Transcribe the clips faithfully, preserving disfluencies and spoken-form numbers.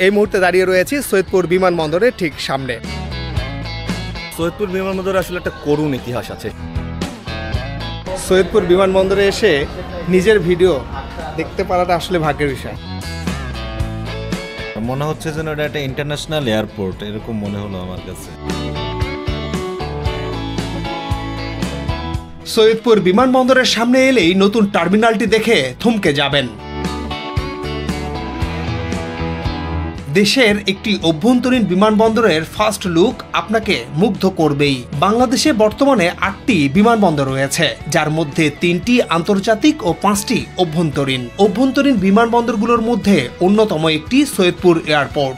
এই মুহূর্তে দাঁড়িয়ে রয়েছি সৈয়দপুর বিমানবন্দরের ঠিক সামনে। সৈয়দপুর বিমানবন্দরে আসলে একটা করুণ ইতিহাস আছে। সৈয়দপুর বিমানবন্দরে এসে নিজের ভিডিও দেখতে পারাটা আসলে ভাগ্যের বিষয়। মনে হচ্ছে যেন এটা একটা ইন্টারন্যাশনাল এয়ারপোর্ট, এরকম মনে হলো আমার কাছে। সৈয়দপুর বিমানবন্দরের সামনে এলেই নতুন টার্মিনালটি দেখে থমকে যাবেন। দেশের একটি অভ্যন্তরীণ বিমানবন্দরের ফার্স্ট লুক আপনাকে মুগ্ধ করবেই। বাংলাদেশে বর্তমানে আটটি বিমানবন্দর রয়েছে, যার মধ্যে তিনটি আন্তর্জাতিক ও পাঁচটি অভ্যন্তরীণ। অভ্যন্তরীণ বিমানবন্দরগুলোর মধ্যে অন্যতম একটি সৈয়দপুর এয়ারপোর্ট।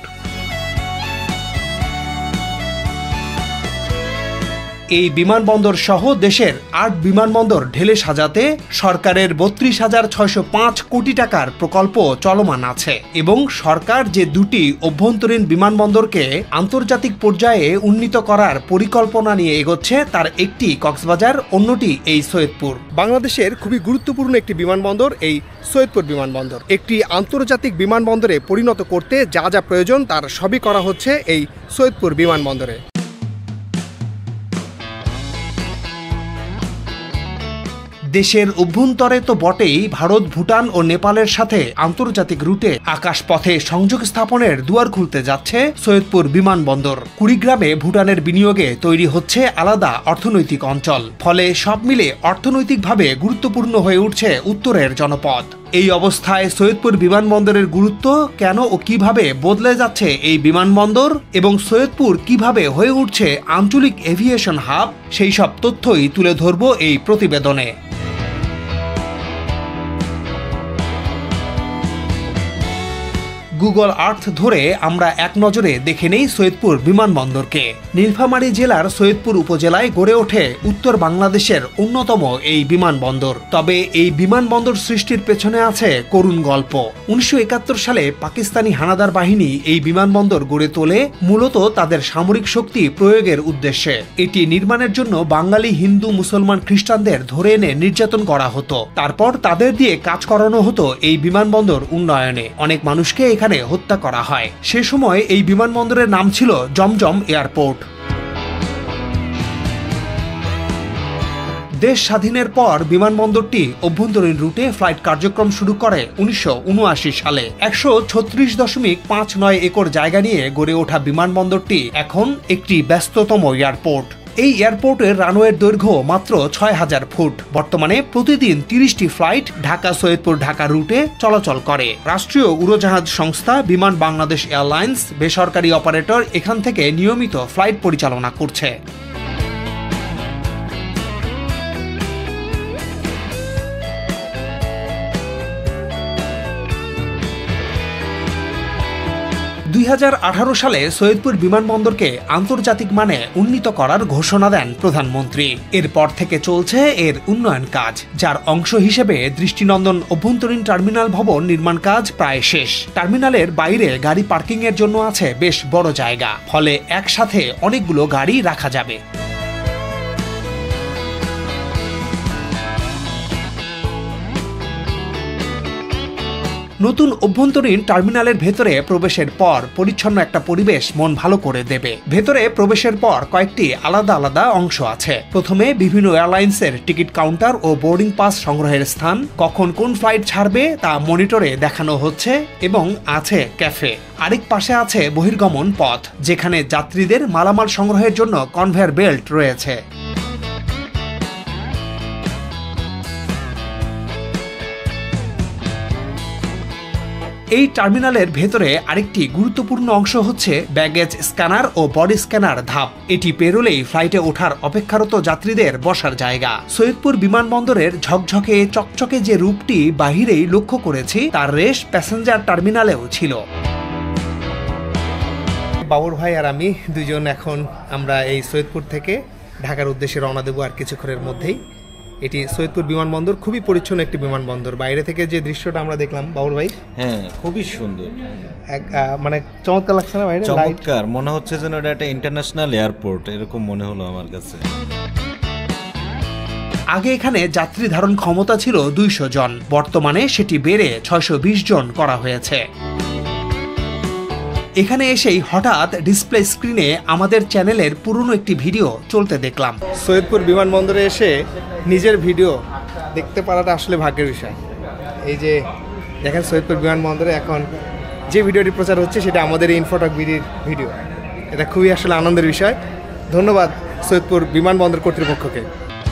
এই বিমানবন্দর সহ দেশের আট বিমানবন্দর ঢেলে সাজাতে সরকারের বত্রিশ হাজার ছয়শো পাঁচ কোটি টাকার প্রকল্প চলমান আছে এবং সরকার যে দুটি অভ্যন্তরীণ বিমানবন্দরকে আন্তর্জাতিক পর্যায়ে উন্নীত করার পরিকল্পনা নিয়ে এগোচ্ছে, তার একটি কক্সবাজার, অন্যটি এই সৈয়দপুর। বাংলাদেশের খুবই গুরুত্বপূর্ণ একটি বিমানবন্দর এই সৈয়দপুর বিমানবন্দর। একটি আন্তর্জাতিক বিমানবন্দরে পরিণত করতে যা যা প্রয়োজন তার সবই করা হচ্ছে এই সৈয়দপুর বিমানবন্দরে। দেশের অভ্যন্তরে তো বটেই, ভারত, ভুটান ও নেপালের সাথে আন্তর্জাতিক রুটে আকাশপথে সংযোগ স্থাপনের দুয়ার খুলতে যাচ্ছে সৈয়দপুর বিমানবন্দর। কুড়িগ্রামে ভুটানের বিনিয়োগে তৈরি হচ্ছে আলাদা অর্থনৈতিক অঞ্চল। ফলে সব মিলে অর্থনৈতিকভাবে গুরুত্বপূর্ণ হয়ে উঠছে উত্তরের জনপদ। এই অবস্থায় সৈয়দপুর বিমানবন্দরের গুরুত্ব কেন ও কিভাবে বদলে যাচ্ছে এই বিমানবন্দর এবং সৈয়দপুর কিভাবে হয়ে উঠছে আঞ্চলিক এভিয়েশন হাব, সেই সব তথ্যই তুলে ধরব এই প্রতিবেদনে। গুগল আর্থ ধরে আমরা এক নজরে দেখে নেই সৈয়দপুর বিমানবন্দরকে। নীলফামারী জেলার সৈয়দপুর উপজেলায় গড়ে ওঠে উত্তর বাংলাদেশের অন্যতম এই বিমানবন্দর। তবে এই বিমানবন্দর সৃষ্টির পেছনে আছে করুণ গল্প। উনিশশো একাত্তর সালে পাকিস্তানি হানাদার বাহিনী এই বিমানবন্দর গড়ে তোলে মূলত তাদের সামরিক শক্তি প্রয়োগের উদ্দেশ্যে। এটি নির্মাণের জন্য বাঙালি, হিন্দু, মুসলমান, খ্রিস্টানদের ধরে এনে নির্যাতন করা হতো। তারপর তাদের দিয়ে কাজ করানো হতো এই বিমানবন্দর উন্নয়নে। অনেক মানুষকে এখানে হত্যা করা হয়। সে সময় এই বিমানবন্দরের নাম ছিল জমজম এয়ারপোর্ট। দেশ স্বাধীনের পর বিমানবন্দরটি অভ্যন্তরীণ রুটে ফ্লাইট কার্যক্রম শুরু করে উনিশশো উনআশি সালে। একশো ছত্রিশ দশমিক পাঁচ নয় একর জায়গা নিয়ে গড়ে ওঠা বিমানবন্দরটি এখন একটি ব্যস্ততম এয়ারপোর্ট। এই এয়ারপোর্টের রানওয়ের দৈর্ঘ্য মাত্র ছয় হাজার ফুট। বর্তমানে প্রতিদিন তিরিশটি ফ্লাইট ঢাকা সৈয়দপুর ঢাকা রুটে চলাচল করে। রাষ্ট্রীয় উড়োজাহাজ সংস্থা বিমান বাংলাদেশ এয়ারলাইন্স, বেসরকারি অপারেটর এখান থেকে নিয়মিত ফ্লাইট পরিচালনা করছে। দুই হাজার আঠারো সালে সৈয়দপুর বিমানবন্দরকে আন্তর্জাতিক মানে উন্নীত করার ঘোষণা দেন প্রধানমন্ত্রী। এরপর থেকে চলছে এর উন্নয়ন কাজ, যার অংশ হিসেবে দৃষ্টিনন্দন অভ্যন্তরীণ টার্মিনাল ভবন নির্মাণ কাজ প্রায় শেষ। টার্মিনালের বাইরে গাড়ি পার্কিং এর জন্য আছে বেশ বড় জায়গা, ফলে একসাথে অনেকগুলো গাড়ি রাখা যাবে। নতুন অভ্যন্তরীণ টার্মিনালের ভেতরে প্রবেশের পর পরিচ্ছন্ন একটা পরিবেশ মন ভালো করে দেবে। ভেতরে প্রবেশের পর কয়েকটি আলাদা আলাদা অংশ আছে। প্রথমে বিভিন্ন এয়ারলাইন্সের টিকিট কাউন্টার ও বোর্ডিং পাস সংগ্রহের স্থান। কখন কোন ফ্লাইট ছাড়বে তা মনিটরে দেখানো হচ্ছে এবং আছে ক্যাফে। আরেক পাশে আছে বহির্গমন পথ, যেখানে যাত্রীদের মালামাল সংগ্রহের জন্য কনভেয়ার বেল্ট রয়েছে। এই টার্মিনালের ভেতরে আরেকটি গুরুত্বপূর্ণ অংশ হচ্ছে ব্যাগেজ স্ক্যানার ও বডি স্ক্যানার ধাপ। এটি পেরোলেই ফ্লাইটে ওঠার অপেক্ষারত যাত্রীদের বসার জায়গা। সৈয়দপুর বিমানবন্দরের ঝকঝকে চকচকে যে রূপটি বাহিরেই লক্ষ্য করেছি, তার রেশ প্যাসেঞ্জার টার্মিনালেও ছিল। বাবুর ভাই আর আমি দুজন এখন আমরা এই সৈয়দপুর থেকে ঢাকার উদ্দেশ্যে রওনা দেবো আর কিছুক্ষণের মধ্যেই। এটি সৈয়দপুর বিমানবন্দর, খুবই পরিচ্ছন্ন একটি বিমানবন্দর। বাইরে থেকে যে দৃশ্যটা আমরা দেখলাম বাবুর ভাই, হ্যাঁ খুবই সুন্দর, মানে চমৎকার লাগছে না? বাইরে চমৎকার, মনে হচ্ছে যেন এটা একটা ইন্টারন্যাশনাল এয়ারপোর্ট, এরকম মনে হলো আমার কাছে। আগে এখানে যাত্রী ধারণ ক্ষমতা ছিল দুইশো জন, বর্তমানে সেটি বেড়ে ছয়শো বিশ জন করা হয়েছে। এখানে এসেই হঠাৎ ডিসপ্লে স্ক্রিনে আমাদের চ্যানেলের পুরনো একটি ভিডিও চলতে দেখলাম। সৈয়দপুর বিমানবন্দরে এসে নিজের ভিডিও দেখতে পারাটা আসলে ভাগ্যের বিষয়। এই যে দেখেন সৈয়দপুর বিমানবন্দরে এখন যে ভিডিওটি প্রচার হচ্ছে সেটা আমাদের এই ইনফোটক বিডির ভিডিও। এটা খুবই আসলে আনন্দের বিষয়। ধন্যবাদ সৈয়দপুর বিমানবন্দর কর্তৃপক্ষকে।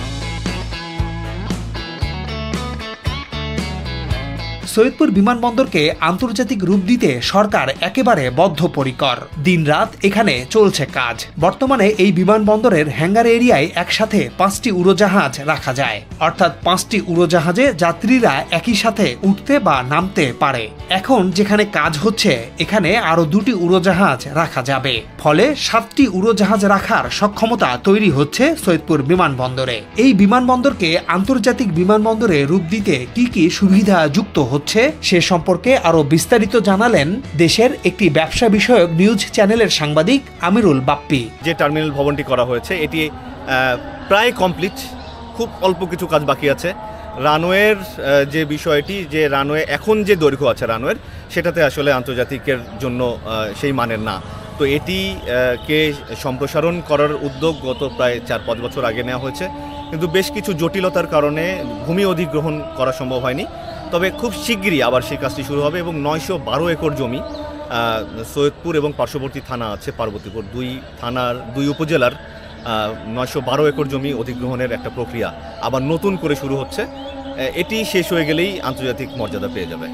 সৈয়দপুর বিমানবন্দরকে আন্তর্জাতিক রূপ দিতে সরকার একেবারে বদ্ধপরিকর। দিনরাত এখানে চলছে কাজ। বর্তমানে এই বিমানবন্দরের হ্যাঙ্গার এরিয়ায় একসাথে পাঁচটি উড়োজাহাজ রাখা যায়, অর্থাৎ পাঁচটি উড়োজাহাজে যাত্রীরা একই সাথে উঠতে বা নামতে পারে। এখন যেখানে কাজ হচ্ছে এখানে আরো দুটি উড়োজাহাজ রাখা যাবে, ফলে সাতটি উড়োজাহাজ রাখার সক্ষমতা তৈরি হচ্ছে সৈয়দপুর বিমানবন্দরে। এই বিমানবন্দরকে আন্তর্জাতিক বিমানবন্দরে রূপ দিতে কি কি সুবিধা যুক্ত হচ্ছে সে সম্পর্কে আরো বিস্তারিত জানালেন দেশের একটি ব্যবসা বিষয়ক নিউজ চ্যানেলের সাংবাদিক আমিরুল বাপ্পি। যে টার্মিনাল ভবনটি করা হয়েছে এটি প্রায় কমপ্লিট, খুব অল্প কিছু কাজ বাকি আছে। রানওয়ের যে বিষয়টি, যে রানওয়ে এখন যে দৈর্ঘ্য আছে রানওয়ের, সেটাতে আসলে আন্তর্জাতিকের জন্য সেই মানের না। তো এটি কে সম্প্রসারণ করার উদ্যোগ গত প্রায় চার পাঁচ বছর আগে নেওয়া হয়েছে, কিন্তু বেশ কিছু জটিলতার কারণে ভূমি অধিগ্রহণ করা সম্ভব হয়নি। তবে খুব শিগগিরই আবার সেই কাজটি শুরু হবে এবং নয়শো বারো একর জমি সৈয়দপুর এবং পার্শ্ববর্তী থানা আছে পার্বতীপুর, দুই থানার দুই উপজেলার নয়শো বারো একর জমি অধিগ্রহণের একটা প্রক্রিয়া আবার নতুন করে শুরু হচ্ছে। এটি শেষ হয়ে গেলেই আন্তর্জাতিক মর্যাদা পেয়ে যাবে।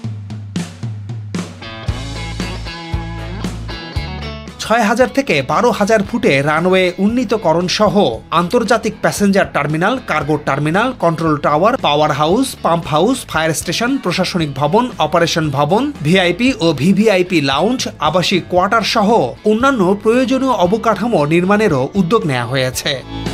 ছয় হাজার থেকে বারো হাজার ফুটে রানওয়ে উন্নীতকরণ সহ আন্তর্জাতিক passenger terminal, cargo terminal, control tower, power house, pump house, fire station, প্রশাসনিক ভবন, অপারেশন ভবন, ভিআইপি ও ভিভিআইপি লাউঞ্জ, আবাসিক কোয়ার্টার সহ অন্যান্য প্রয়োজনীয় অবকাঠামো নির্মাণেরও উদ্যোগ নেওয়া হয়েছে।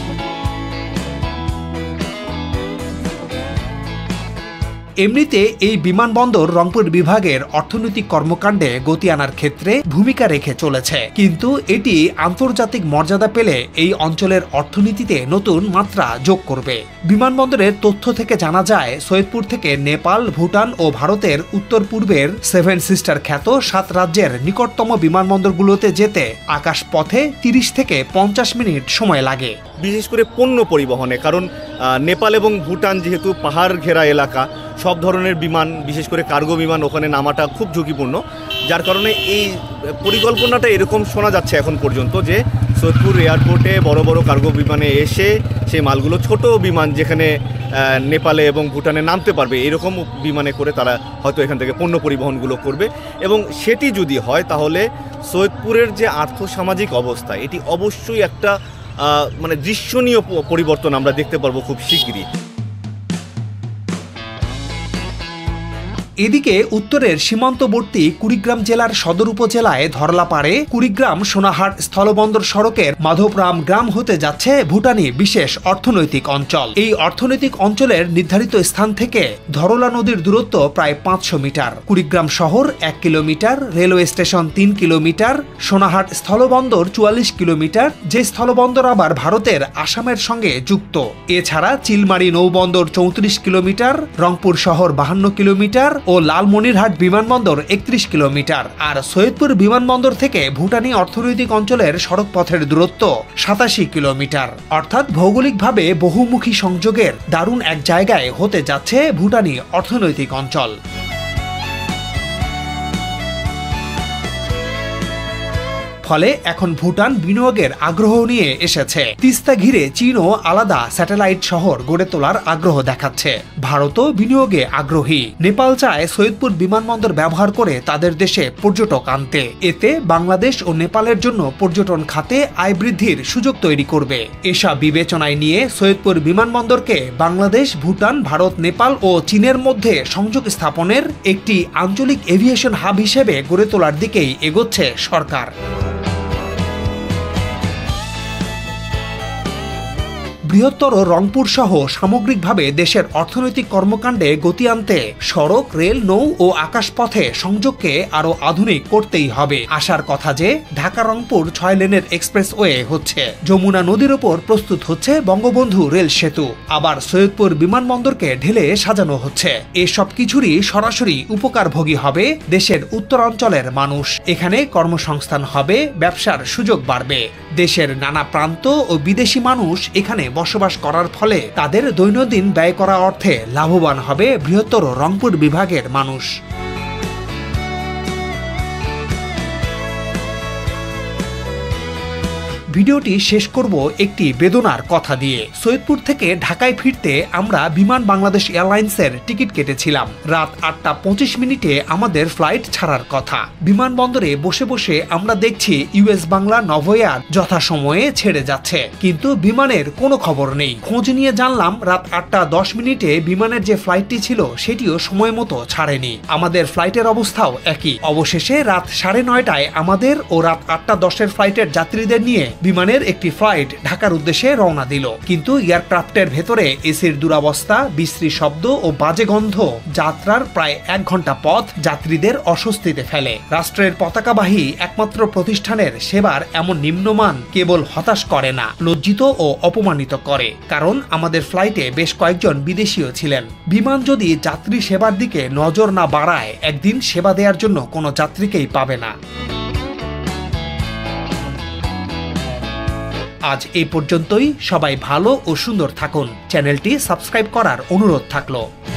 এমনিতে এই বিমানবন্দর রংপুর বিভাগের অর্থনৈতিক কর্মকাণ্ডে গতি আনার ক্ষেত্রে ভূমিকা রেখে চলেছে, কিন্তু এটি আন্তর্জাতিক মর্যাদা পেলে এই অঞ্চলের অর্থনীতিতে নতুন মাত্রা যোগ করবে। বিমানবন্দরের তথ্য থেকে জানা যায় সৈয়দপুর থেকে নেপাল, ভুটান ও ভারতের উত্তর পূর্বের সেভেন সিস্টার খ্যাত সাত রাজ্যের নিকটতম বিমানবন্দরগুলোতে যেতে আকাশ পথে তিরিশ থেকে পঞ্চাশ মিনিট সময় লাগে, বিশেষ করে পণ্য পরিবহনে। কারণ নেপাল এবং ভুটান যেহেতু পাহাড় ঘেরা এলাকা, সব ধরনের বিমান, বিশেষ করে কার্গো বিমান ওখানে নামাটা খুব ঝুঁকিপূর্ণ, যার কারণে এই পরিকল্পনাটা এরকম শোনা যাচ্ছে এখন পর্যন্ত যে সৈয়দপুর এয়ারপোর্টে বড় বড় কার্গো বিমানে এসে সেই মালগুলো ছোট বিমান যেখানে নেপালে এবং ভুটানে নামতে পারবে এরকম বিমানে করে তারা হয়তো এখান থেকে পণ্য পরিবহনগুলো করবে। এবং সেটি যদি হয় তাহলে সৈয়দপুরের যে আর্থসামাজিক অবস্থা, এটি অবশ্যই একটা মানে দৃশ্যনীয় পরিবর্তন আমরা দেখতে পারবো খুব শিগগিরই। এদিকে উত্তরের সীমান্তবর্তী কুড়িগ্রাম জেলার সদর উপজেলায় ধরলাপাড়ে কুড়িগ্রাম সোনাহাট স্থলবন্দর সড়কের মাধবরাম গ্রাম হতে যাচ্ছে ভুটানি বিশেষ অর্থনৈতিক অঞ্চল। এই অর্থনৈতিক অঞ্চলের নির্ধারিত স্থান থেকে ধরলা নদীর দূরত্ব প্রায় পাঁচশো মিটার, কুড়িগ্রাম শহর এক কিলোমিটার, রেলওয়ে স্টেশন তিন কিলোমিটার, সোনাহাট স্থলবন্দর চুয়াল্লিশ কিলোমিটার, যে স্থলবন্দর আবার ভারতের আসামের সঙ্গে যুক্ত। এছাড়া চিলমারি নৌবন্দর চৌত্রিশ কিলোমিটার, রংপুর শহর বাহান্ন কিলোমিটার ও লালমনিরহাট বিমানবন্দর একত্রিশ কিলোমিটার। আর সৈয়দপুর বিমানবন্দর থেকে ভুটানি অর্থনৈতিক অঞ্চলের সড়ক পথের দূরত্ব সাতাশি কিলোমিটার। অর্থাৎ ভৌগোলিকভাবে বহুমুখী সংযোগের দারুণ এক জায়গায় হতে যাচ্ছে ভুটানি অর্থনৈতিক অঞ্চল। ফলে এখন ভুটান বিনিয়োগের আগ্রহ নিয়ে এসেছে। তিস্তা ঘিরে চীনও আলাদা স্যাটেলাইট শহর গড়ে তোলার আগ্রহ দেখাচ্ছে। ভারতও বিনিয়োগে আগ্রহী। নেপাল চায় সৈয়দপুর বিমানবন্দর ব্যবহার করে তাদের দেশে পর্যটক আনতে। এতে বাংলাদেশ ও নেপালের জন্য পর্যটন খাতে আয় বৃদ্ধির সুযোগ তৈরি করবে। এসব বিবেচনায় নিয়ে সৈয়দপুর বিমানবন্দরকে বাংলাদেশ, ভুটান, ভারত, নেপাল ও চীনের মধ্যে সংযোগ স্থাপনের একটি আঞ্চলিক এভিয়েশন হাব হিসেবে গড়ে তোলার দিকেই এগোচ্ছে সরকার। বৃহত্তর রংপুর সহ সামগ্রিকভাবে দেশের অর্থনৈতিক কর্মকাণ্ডে গতি আনতে সড়ক, রেল, নৌ ও আকাশপথে সংযোগকে আরও আধুনিক করতেই হবে। আশার কথা যে ঢাকা রংপুর ছয় লেনের এক্সপ্রেসওয়ে হচ্ছে, যমুনা নদীর ওপর প্রস্তুত হচ্ছে বঙ্গবন্ধু রেল সেতু, আবার সৈয়দপুর বিমানবন্দরকে ঢেলে সাজানো হচ্ছে। এসব কিছুরই সরাসরি উপকারভোগী হবে দেশের উত্তরাঞ্চলের মানুষ। এখানে কর্মসংস্থান হবে, ব্যবসার সুযোগ বাড়বে। দেশের নানা প্রান্ত ও বিদেশি মানুষ এখানে বসবাস করার ফলে তাদের দৈনন্দিন ব্যয় করা অর্থে লাভবান হবে বৃহত্তর রংপুর বিভাগের মানুষ। ভিডিওটি শেষ করব একটি বেদনার কথা দিয়ে। সৈয়দপুর থেকে ঢাকায় ফিরতে আমরা বিমান বাংলাদেশ এয়ারলাইন্সের টিকিট কেটেছিলাম। রাত আটটা পঁচিশ মিনিটে আমাদের ফ্লাইট ছাড়ার কথা। বিমানবন্দরে বসে বসে আমরা দেখছি ইউএস বাংলা নভোএয়ার যথাসময়ে ছেড়ে যাচ্ছে, কিন্তু বিমানের কোনো খবর নেই। খোঁজ নিয়ে জানলাম রাত আটটা দশ মিনিটে বিমানের যে ফ্লাইটটি ছিল সেটিও সময় মতো ছাড়েনি। আমাদের ফ্লাইটের অবস্থাও একই। অবশেষে রাত সাড়ে নয়টায় আমাদের ও রাত আটটা দশের ফ্লাইটের যাত্রীদের নিয়ে বিমানের একটি ফ্লাইট ঢাকার উদ্দেশ্যে রওনা দিল, কিন্তু এয়ারক্রাফটের ভেতরে এসির দুরবস্থা, বিশ্রী শব্দ ও বাজে গন্ধ যাত্রার প্রায় এক ঘন্টা পথ যাত্রীদের অস্বস্তিতে ফেলে। রাষ্ট্রের পতাকাবাহী একমাত্র প্রতিষ্ঠানের সেবার এমন নিম্নমান কেবল হতাশ করে না, লজ্জিত ও অপমানিত করে। কারণ আমাদের ফ্লাইটে বেশ কয়েকজন বিদেশিও ছিলেন। বিমান যদি যাত্রী সেবার দিকে নজর না বাড়ায়, একদিন সেবা দেওয়ার জন্য কোনো যাত্রীকেই পাবে না। আজ এই পর্যন্তই। সবাই ভালো ও সুন্দর থাকুন। চ্যানেলটি সাবস্ক্রাইব করার অনুরোধ থাকলো।